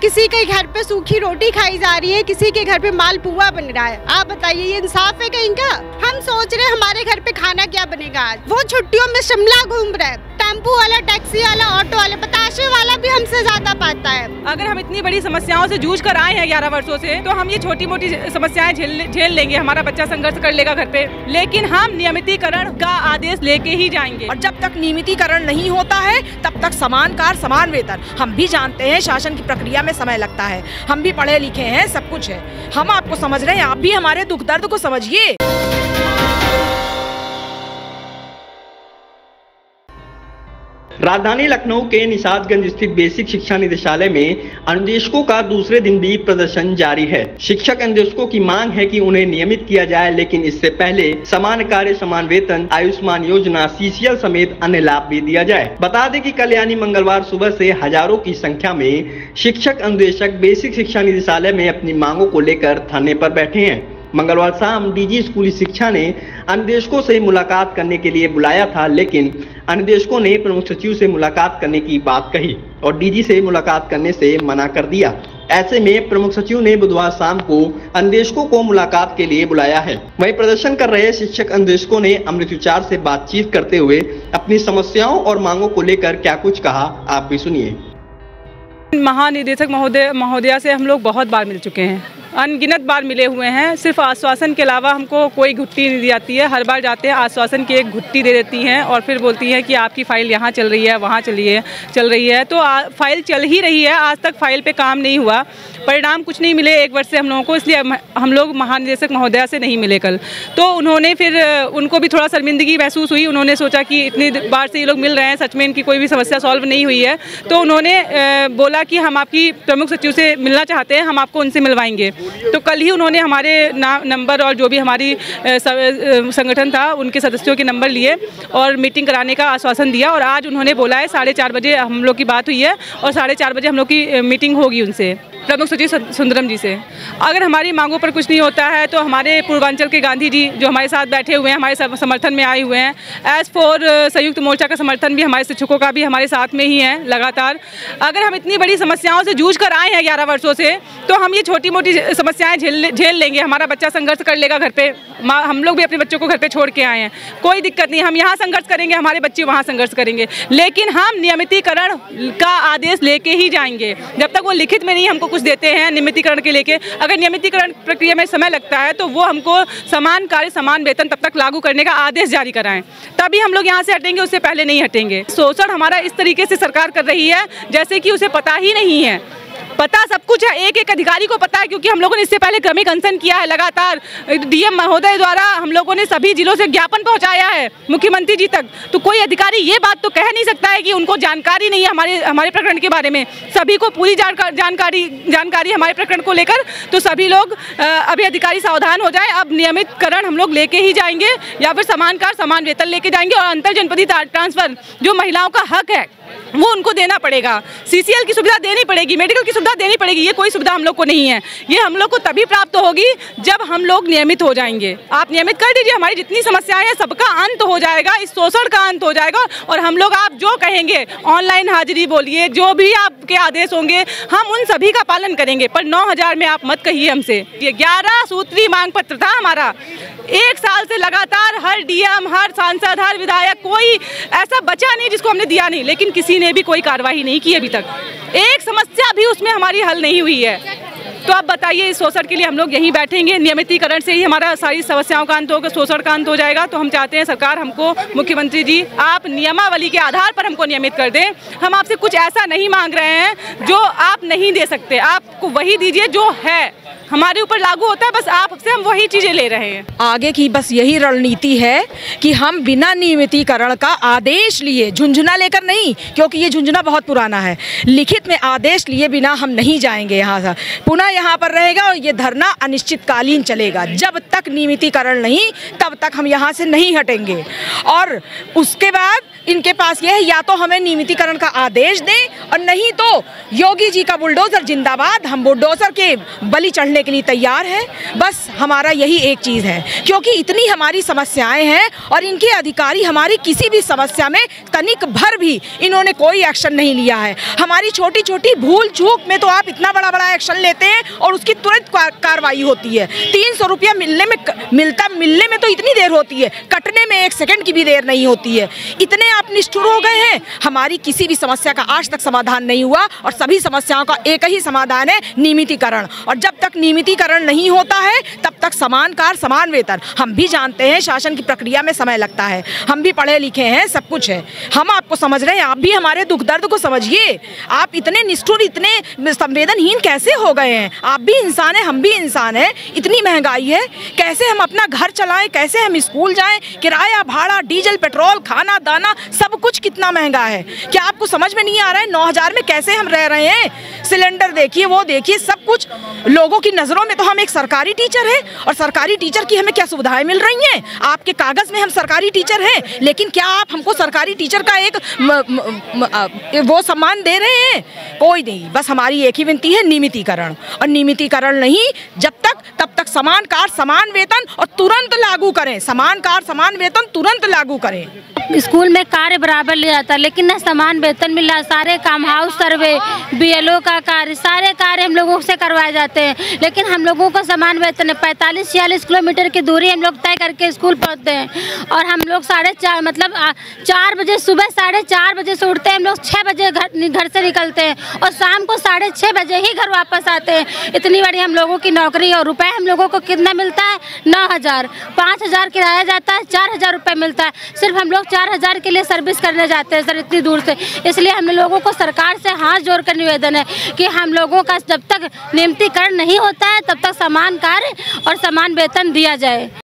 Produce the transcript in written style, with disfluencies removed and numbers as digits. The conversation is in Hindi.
किसी के घर पे सूखी रोटी खाई जा रही है, किसी के घर पे मालपुआ बन रहा है। आप बताइए ये इंसाफ है कहीं का? हम सोच रहे हैं हमारे घर पे खाना क्या बनेगा आज। वो छुट्टियों में शिमला घूम रहा है, टेम्पो वाला, टैक्सी वाला, ऑटो वाला, बताशे वाला भी हमसे ज्यादा पाता है। अगर हम इतनी बड़ी समस्याओं से जूझ कर आए हैं 11 वर्षों से, तो हम ये छोटी मोटी समस्याएं झेल लेंगे, हमारा बच्चा संघर्ष कर लेगा घर पे, लेकिन हम नियमितीकरण का आदेश लेके ही जाएंगे। और जब तक नियमितीकरण नहीं होता है तब तक समान कार्य समान वेतन। हम भी जानते हैं शासन की प्रक्रिया में समय लगता है, हम भी पढ़े लिखे हैं, सब कुछ है, हम आपको समझ रहे हैं, आप भी हमारे दुख दर्द को समझिए। राजधानी लखनऊ के निषादगंज स्थित बेसिक शिक्षा निदेशालय में अनुदेशकों का दूसरे दिन भी प्रदर्शन जारी है। शिक्षक अनुदेशकों की मांग है कि उन्हें नियमित किया जाए, लेकिन इससे पहले समान कार्य समान वेतन, आयुष्मान योजना, CCL समेत अन्य लाभ भी दिया जाए। बता दें कि कल यानी मंगलवार सुबह से हजारों की संख्या में शिक्षक अनुदेशक बेसिक शिक्षा निदेशालय में अपनी मांगों को लेकर धरने पर बैठे हैं। मंगलवार शाम DG स्कूली शिक्षा ने अनुदेशकों से मुलाकात करने के लिए बुलाया था, लेकिन अनुदेशकों ने प्रमुख सचिव से मुलाकात करने की बात कही और DG से मुलाकात करने से मना कर दिया। ऐसे में प्रमुख सचिव ने बुधवार शाम को अनुदेशकों को मुलाकात के लिए बुलाया है। वहीं प्रदर्शन कर रहे शिक्षक अनुदेशकों ने अमृत विचार से बातचीत करते हुए अपनी समस्याओं और मांगों को लेकर क्या कुछ कहा, आप भी सुनिए। महानिदेशक महोदया से हम लोग बहुत बार मिल चुके हैं, अनगिनत बार मिले हुए हैं। सिर्फ आश्वासन के अलावा हमको कोई घुट्टी नहीं दी जाती है। हर बार जाते हैं, आश्वासन की एक घुट्टी दे देती हैं और फिर बोलती हैं कि आपकी फ़ाइल यहाँ चल रही है, वहाँ चल रही है। तो फाइल चल ही रही है, आज तक फाइल पे काम नहीं हुआ, परिणाम कुछ नहीं मिले 1 वर्ष से हम लोगों को, इसलिए हम लोग महानिदेशक महोदया से नहीं मिले कल। तो उन्होंने फिर उनको भी थोड़ा शर्मिंदगी महसूस हुई। उन्होंने सोचा कि इतनी बार से ये लोग मिल रहे हैं, सच में इनकी कोई भी समस्या सॉल्व नहीं हुई है, तो उन्होंने बोला कि हम आपकी प्रमुख सचिव से मिलना चाहते हैं, हम आपको उनसे मिलवाएंगे। तो कल ही उन्होंने हमारे नंबर और जो भी हमारी संगठन था उनके सदस्यों के नंबर लिए और मीटिंग कराने का आश्वासन दिया। और आज उन्होंने बोला है 4:30 बजे हम लोग की बात हुई है और 4:30 बजे हम लोग की मीटिंग होगी उनसे, प्रमुख सचिव सुंदरम जी से। अगर हमारी मांगों पर कुछ नहीं होता है तो हमारे पूर्वांचल के गांधी जी जो हमारे साथ बैठे हुए हैं, हमारे समर्थन में आए हुए हैं, एज फॉर संयुक्त मोर्चा का समर्थन भी हमारे शिक्षकों का भी हमारे साथ में ही है लगातार। अगर हम इतनी बड़ी समस्याओं से जूझ कर आए हैं 11 वर्षों से, तो हम ये छोटी मोटी समस्याएं झेल लेंगे, हमारा बच्चा संघर्ष कर लेगा घर पे, हम लोग भी अपने बच्चों को घर पे छोड़ के आए हैं, कोई दिक्कत नहीं, हम यहाँ संघर्ष करेंगे, हमारे बच्चे वहाँ संघर्ष करेंगे, लेकिन हम नियमितीकरण का आदेश लेके ही जाएंगे। जब तक वो लिखित में नहीं हमको कुछ देते हैं नियमितीकरण के लेके, अगर नियमितीकरण प्रक्रिया में समय लगता है तो वो हमको समान कार्य समान वेतन तब तक लागू करने का आदेश जारी कराएं, तभी हम लोग यहाँ से हटेंगे, उससे पहले नहीं हटेंगे। शोषण हमारा इस तरीके से सरकार कर रही है जैसे कि उसे पता ही नहीं है। पता सब कुछ है, एक एक अधिकारी को पता है, क्योंकि हम लोगों ने इससे पहले क्रमिक अनशन किया है लगातार। DM महोदय द्वारा हम लोगों ने सभी जिलों से ज्ञापन पहुंचाया है मुख्यमंत्री जी तक, तो कोई अधिकारी ये बात तो कह नहीं सकता है कि उनको जानकारी नहीं है हमारे प्रकरण के बारे में। सभी को पूरी जानकारी हमारे प्रकरण को लेकर, तो सभी लोग अभी अधिकारी सावधान हो जाए। अब नियमितकरण हम लोग लेके ही जाएंगे या फिर समान कार्य समान वेतन लेके जाएंगे और अंतर जनपदीय ट्रांसफर जो महिलाओं का हक है वो उनको देना पड़ेगा। CCL की सुविधा देनी पड़ेगी, मेडिकल की सुविधा देनी पड़ेगी, ये कोई सुविधा हम लोग को नहीं है। ये हम लोग को तभी प्राप्त होगी जब हम लोग नियमित हो जाएंगे। आप नियमित कर दीजिए, हमारी जितनी समस्याएं हैं सबका अंत हो जाएगा, इस शोषण का अंत हो जाएगा और हम लोग आप जो कहेंगे, ऑनलाइन हाजिरी बोलिए, जो भी आपके आदेश होंगे हम उन सभी का पालन करेंगे, पर 9000 में आप मत कहिए हमसे। ये 11 सूत्री मांग पत्र था हमारा, 1 साल से लगातार हर DM, हर सांसद, हर विधायक, कोई ऐसा बचा नहीं जिसको हमने दिया नहीं, लेकिन किसी ने भी कोई कार्रवाई नहीं की अभी तक, एक समस्या भी उसमें हमारी हल नहीं हुई है। तो आप बताइए, इस शोषण के लिए हम लोग यहीं बैठेंगे, नियमितीकरण से ही हमारा सारी समस्याओं का अंत होगा, शोषण का अंत हो जाएगा। तो हम चाहते हैं सरकार हमको, मुख्यमंत्री जी आप नियमावली के आधार पर हमको नियमित कर दें। हम आपसे कुछ ऐसा नहीं मांग रहे हैं जो आप नहीं दे सकते, आपको वही दीजिए जो है, हमारे ऊपर लागू होता है, बस आपसे हम वही चीजें ले रहे हैं। आगे की बस यही रणनीति है कि हम बिना नियमितीकरण का आदेश लिए, झुंझुना लेकर नहीं, क्योंकि ये झुंझुना बहुत पुराना है, लिखित में आदेश लिए बिना हम नहीं जाएंगे यहाँ से, पुनः यहाँ पर रहेगा और ये धरना अनिश्चितकालीन चलेगा। जब तक नियमितीकरण नहीं तब तक हम यहाँ से नहीं हटेंगे। और उसके बाद इनके पास ये है, या तो हमें नियमितीकरण का आदेश दें और नहीं तो योगी जी का बुलडोजर जिंदाबाद, हम बुलडोजर के बलि चढ़ने के लिए तैयार हैं। बस हमारा यही एक चीज़ है, क्योंकि इतनी हमारी समस्याएं हैं और इनके अधिकारी हमारी किसी भी समस्या में तनिक भर भी इन्होंने कोई एक्शन नहीं लिया है। हमारी छोटी छोटी भूल चूक में तो आप इतना बड़ा बड़ा एक्शन लेते हैं और उसकी तुरंत कार्रवाई होती है। 300 रुपया मिलने में तो इतनी देर होती है, कटने में 1 सेकंड की भी देर नहीं होती है। इतने आप निष्ठुर हो गए हैं। हमारी किसी भी समस्या का आज तक समाधान नहीं हुआ और सभी समस्याओं का एक ही समाधान है, नियमितीकरण। और जब तक नियमितीकरण नहीं होता है तब तक समान कार्य समान वेतन। हम भी जानते हैं शासन की प्रक्रिया में समय लगता है, हम भी पढ़े लिखे हैं, सब कुछ है, हम आपको समझ रहे हैं, आप भी हमारे दुख दर्द को समझिए। आप इतने निष्ठुर, इतने संवेदनहीन कैसे हो गए हैं? आप भी इंसान हैं, हम भी इंसान हैं। इतनी महंगाई है, कैसे हम अपना घर चलाएं, कैसे हम स्कूल जाएं? किराया, भाड़ा, डीजल, पेट्रोल, खाना दाना सब कुछ कितना महंगा है। क्या आपको समझ में नहीं आ रहा है 9,000 में कैसे हम रह रहे हैं? सिलेंडर देखिए, वो देखिए, सब कुछ। लोगों की नज़रों में तो हम एक सरकारी टीचर हैं और सरकारी टीचर की हमें क्या सुविधाएं मिल रही हैं? आपके कागज़ में हम सरकारी टीचर हैं, लेकिन क्या आप हमको सरकारी टीचर का एक वो सम्मान दे रहे हैं? कोई नहीं। बस हमारी एक ही विनती है, नियमितीकरण। और नियमितीकरण नहीं, जब तक तब तक समान कार्य समान वेतन और तुरंत लागू करें। समान कार्य समान वेतन तुरंत लागू करें। स्कूल में कार्य बराबर लिया जाता, लेकिन न समान वेतन मिल रहा। सारे काम, हाउस सर्वे, BLO का कार्य, सारे कार्य हम लोगों से करवाए जाते हैं, लेकिन हम लोगों को समान वेतन है। 45-46 किलोमीटर की दूरी हम लोग तय करके स्कूल पहुँचते हैं और हम लोग 4 बजे, सुबह 4:30 बजे से उठते हैं। हम लोग 6 बजे घर से निकलते हैं और शाम को 6:30 बजे ही घर वापस आते हैं। इतनी बड़ी हम लोगों की नौकरी, और रुपए हम लोगों को कितना मिलता है? 9,000। 5,000 किराया जाता है, 4,000 रुपये मिलता है। सिर्फ हम लोग 4,000 के लिए सर्विस करने जाते हैं सर, इतनी दूर से। इसलिए हम लोगों को सरकार से हाथ जोड़कर निवेदन है कि हम लोगों का जब तक नियमितीकरण नहीं होता है तब तक समान कार्य और समान वेतन दिया जाए।